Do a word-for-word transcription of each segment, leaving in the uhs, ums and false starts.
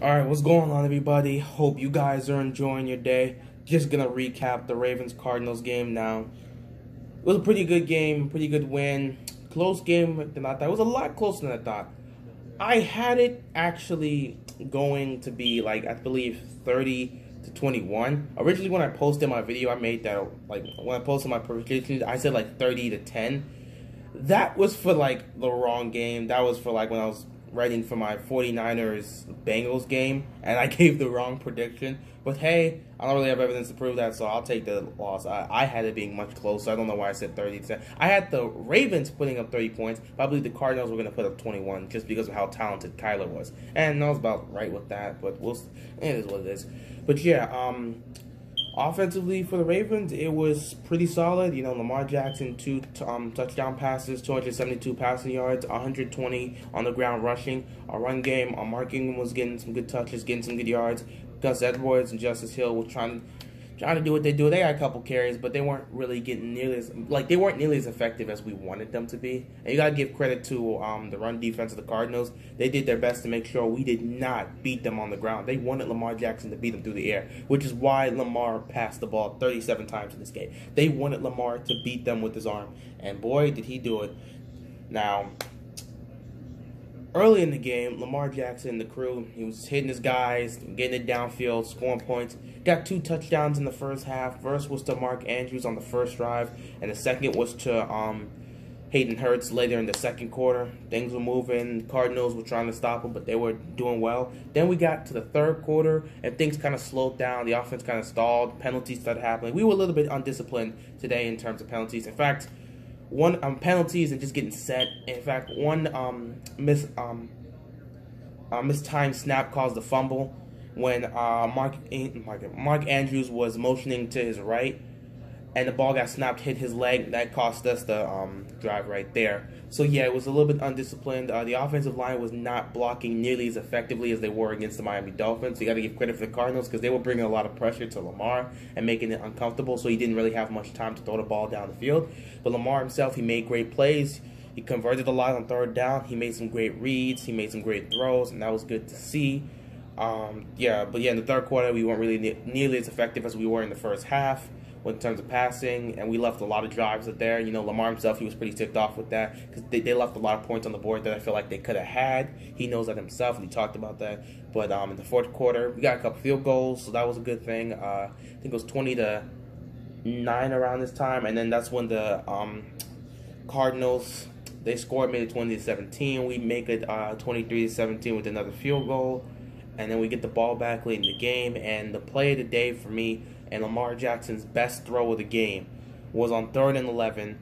Alright, what's going on, everybody? Hope you guys are enjoying your day. Just gonna recap the Ravens-Cardinals game now. It was a pretty good game, pretty good win. Close game than I thought. It was a lot closer than I thought. I had it actually going to be, like, I believe thirty to twenty-one. Originally, when I posted my video, I made that, like, when I posted my predictions, I said, like, thirty to ten. That was for, like, the wrong game. That was for, like, when I was writing for my 49ers Bengals game, and I gave the wrong prediction. But hey, I don't really have evidence to prove that, so I'll take the loss. I, I had it being much closer. I don't know why I said thirty to ten. I had the Ravens putting up thirty points, but I believe the Cardinals were going to put up twenty-one just because of how talented Kyler was. And I was about right with that, but we'll, it is what it is. But yeah, um... offensively for the Ravens, it was pretty solid. You know, Lamar Jackson, two um, touchdown passes, two hundred seventy-two passing yards, one hundred twenty on the ground rushing. Our run game, our Mark Ingram was getting some good touches, getting some good yards. Gus Edwards and Justice Hill were trying, trying to do what they do. They had a couple carries, but they weren't really getting nearly as, like, they weren't nearly as effective as we wanted them to be. And you got to give credit to um, the run defense of the Cardinals. They did their best to make sure we did not beat them on the ground. They wanted Lamar Jackson to beat them through the air, which is why Lamar passed the ball thirty-seven times in this game. They wanted Lamar to beat them with his arm, and boy, did he do it. Now, early in the game, Lamar Jackson, the crew, he was hitting his guys, getting it downfield, scoring points. Got two touchdowns in the first half. First was to Mark Andrews on the first drive, and the second was to um, Hayden Hurst later in the second quarter. Things were moving. Cardinals were trying to stop them, but they were doing well. Then we got to the third quarter, and things kind of slowed down. The offense kind of stalled. Penalties started happening. We were a little bit undisciplined today in terms of penalties. In fact, one um, penalties and just getting set. In fact, one um, miss um, uh, mistimed snap caused a fumble when uh, Mark, Mark Mark Andrews was motioning to his right, and the ball got snapped, hit his leg. That cost us the um, drive right there. So yeah, it was a little bit undisciplined. Uh, the offensive line was not blocking nearly as effectively as they were against the Miami Dolphins. So you got to give credit for the Cardinals because they were bringing a lot of pressure to Lamar and making it uncomfortable. So he didn't really have much time to throw the ball down the field. But Lamar himself, he made great plays. He converted a lot on third down. He made some great reads. He made some great throws, and that was good to see. Um, yeah, but yeah, in the third quarter, we weren't really ne nearly as effective as we were in the first half in terms of passing, and we left a lot of drives up there. You know, Lamar himself, he was pretty ticked off with that because they, they left a lot of points on the board that I feel like they could have had. He knows that himself, and he talked about that. But um, in the fourth quarter, we got a couple field goals, so that was a good thing. Uh, I think it was twenty to nine around this time, and then that's when the um, Cardinals, they scored, made it twenty to seventeen. We make it uh, twenty-three to seventeen with another field goal, and then we get the ball back late in the game. And the play of the day for me, and Lamar Jackson's best throw of the game, was on third and eleven,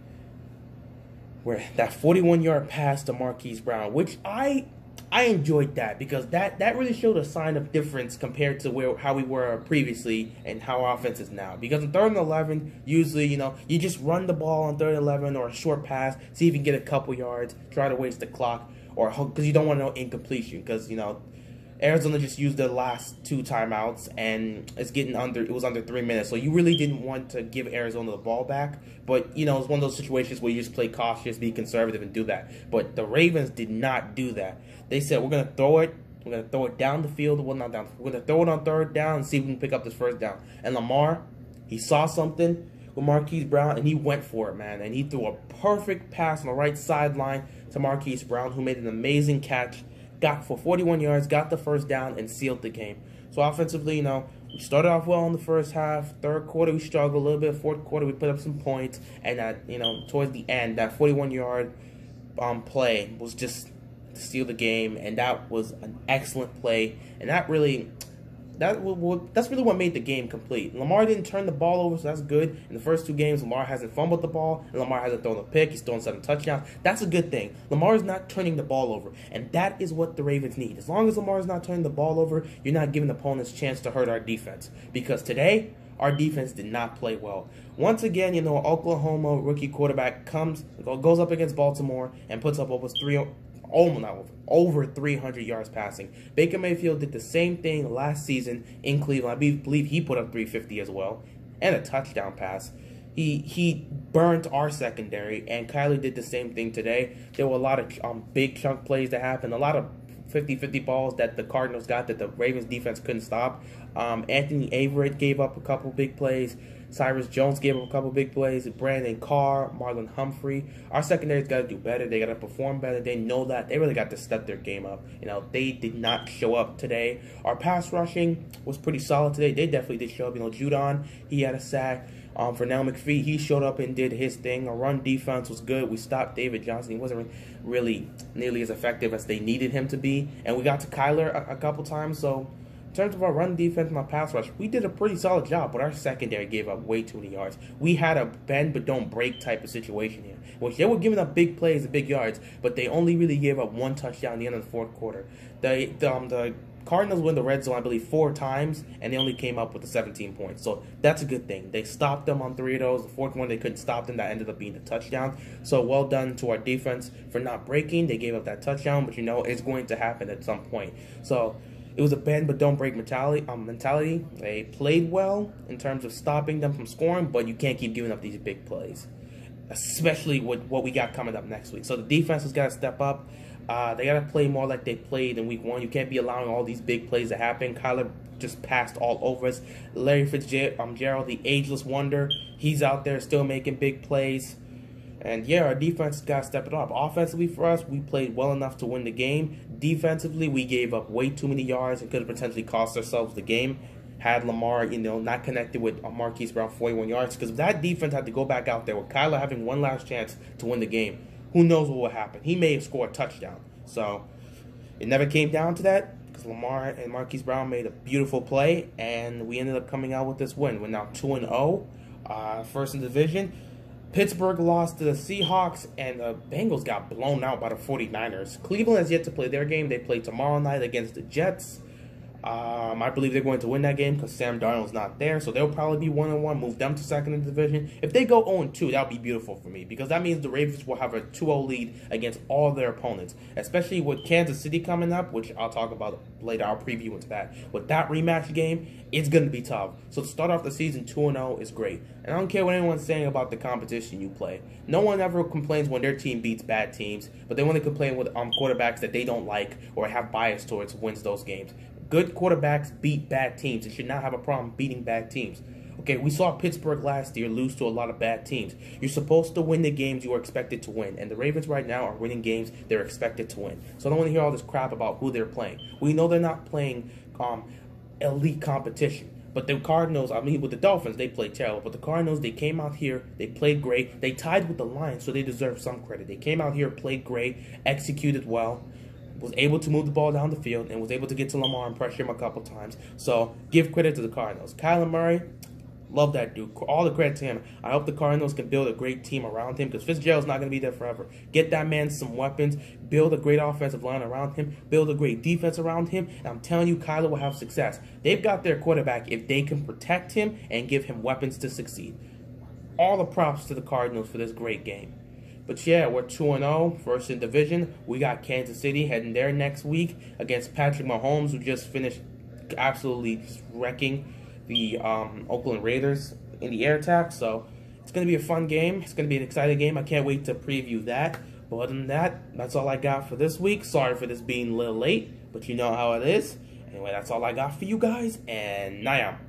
where that forty-one yard pass to Marquise Brown, which I I enjoyed that because that, that really showed a sign of difference compared to where how we were previously and how our offense is now. Because on third and eleven, usually, you know, you just run the ball on third and eleven or a short pass, see if you can get a couple yards, try to waste the clock, or because you don't want no incompletion because, you know, Arizona just used their last two timeouts, and it's getting under. It was under three minutes, so you really didn't want to give Arizona the ball back. But you know, it's one of those situations where you just play cautious, be conservative, and do that. But the Ravens did not do that. They said we're gonna throw it. We're gonna throw it down the field. Well, not down. We're gonna throw it on third down and see if we can pick up this first down. And Lamar, he saw something with Marquise Brown, and he went for it, man. And he threw a perfect pass on the right sideline to Marquise Brown, who made an amazing catch. Got for forty-one yards, got the first down, and sealed the game. So offensively, you know, we started off well in the first half. Third quarter, we struggled a little bit. Fourth quarter, we put up some points. And, that, you know, towards the end, that forty-one yard um, play was just to steal the game. And that was an excellent play. And that really... That that's really what made the game complete. Lamar didn't turn the ball over, so that's good. In the first two games, Lamar hasn't fumbled the ball, and Lamar hasn't thrown a pick. He's thrown seven touchdowns. That's a good thing. Lamar is not turning the ball over, and that is what the Ravens need. As long as Lamar is not turning the ball over, you're not giving opponents a chance to hurt our defense. Because today, our defense did not play well. Once again, you know, Oklahoma rookie quarterback comes, goes up against Baltimore and puts up almost three. Almost not over, over three hundred yards passing. Baker Mayfield did the same thing last season in Cleveland. I believe he put up three fifty as well, and a touchdown pass. He he burnt our secondary, and Kyler did the same thing today. There were a lot of um, big chunk plays that happened, a lot of fifty fifty balls that the Cardinals got that the Ravens defense couldn't stop. Um, Anthony Averett gave up a couple big plays. Cyrus Jones gave up a couple big plays. Brandon Carr, Marlon Humphrey. Our secondary's got to do better. They got to perform better. They know that. They really got to step their game up. You know, they did not show up today. Our pass rushing was pretty solid today. They definitely did show up. You know, Judon, he had a sack. Um, for Nell McPhee, he showed up and did his thing. Our run defense was good. We stopped David Johnson. He wasn't really nearly as effective as they needed him to be. And we got to Kyler a, a couple times. So, in terms of our run defense and our pass rush, we did a pretty solid job, but our secondary gave up way too many yards. We had a bend but don't break type of situation here, which they were giving up big plays and big yards, but they only really gave up one touchdown at the end of the fourth quarter. The, the, um, the Cardinals win the red zone, I believe, four times, and they only came up with the seventeen points. So that's a good thing. They stopped them on three of those. The fourth one, they couldn't stop them. That ended up being the touchdown. So well done to our defense for not breaking. They gave up that touchdown, but you know it's going to happen at some point. So it was a bend but don't break mentality. Um, mentality. They played well in terms of stopping them from scoring, but you can't keep giving up these big plays, especially with what we got coming up next week. So the defense has got to step up. Uh, they got to play more like they played in week one. You can't be allowing all these big plays to happen. Kyler just passed all over us. Larry Fitzgerald, um, Gerald, the ageless wonder, he's out there still making big plays. And yeah, our defense got to step it up. Offensively for us, we played well enough to win the game. Defensively, we gave up way too many yards and could have potentially cost ourselves the game had Lamar, you know, not connected with Marquise Brown forty-one yards. Because if that defense had to go back out there with Kyler having one last chance to win the game, who knows what will happen. He may have scored a touchdown. So it never came down to that because Lamar and Marquise Brown made a beautiful play, and we ended up coming out with this win. We're now two and oh, uh, first in the division. Pittsburgh lost to the Seahawks, and the Bengals got blown out by the forty-niners. Cleveland has yet to play their game. They play tomorrow night against the Jets. Um, I believe they're going to win that game because Sam Darnold's not there, so they'll probably be one and one, move them to second in the division. If they go oh and two, that would be beautiful for me because that means the Ravens will have a two oh lead against all their opponents, especially with Kansas City coming up, which I'll talk about later. I'll preview into that. With that rematch game, it's going to be tough. So to start off the season two and oh is great. And I don't care what anyone's saying about the competition you play. No one ever complains when their team beats bad teams, but they want to complain with um, quarterbacks that they don't like or have bias towards wins those games. Good quarterbacks beat bad teams and should not have a problem beating bad teams. Okay, we saw Pittsburgh last year lose to a lot of bad teams. You're supposed to win the games you are expected to win, and the Ravens right now are winning games they're expected to win. So I don't want to hear all this crap about who they're playing. We know they're not playing um, elite competition. But the Cardinals, I mean, with the Dolphins, they played terrible. But the Cardinals, they came out here, they played great. They tied with the Lions, so they deserve some credit. They came out here, played great, executed well, was able to move the ball down the field, and was able to get to Lamar and pressure him a couple times. So give credit to the Cardinals. Kyler Murray, love that dude. All the credit to him. I hope the Cardinals can build a great team around him because Fitzgerald's not going to be there forever. Get that man some weapons. Build a great offensive line around him. Build a great defense around him. And I'm telling you, Kyler will have success. They've got their quarterback if they can protect him and give him weapons to succeed. All the props to the Cardinals for this great game. But yeah, we're two and oh, first in division. We got Kansas City heading there next week against Patrick Mahomes, who just finished absolutely wrecking the um, Oakland Raiders in the air attack. So it's going to be a fun game. It's going to be an exciting game. I can't wait to preview that. But other than that, that's all I got for this week. Sorry for this being a little late, but you know how it is. Anyway, that's all I got for you guys, and Nayam.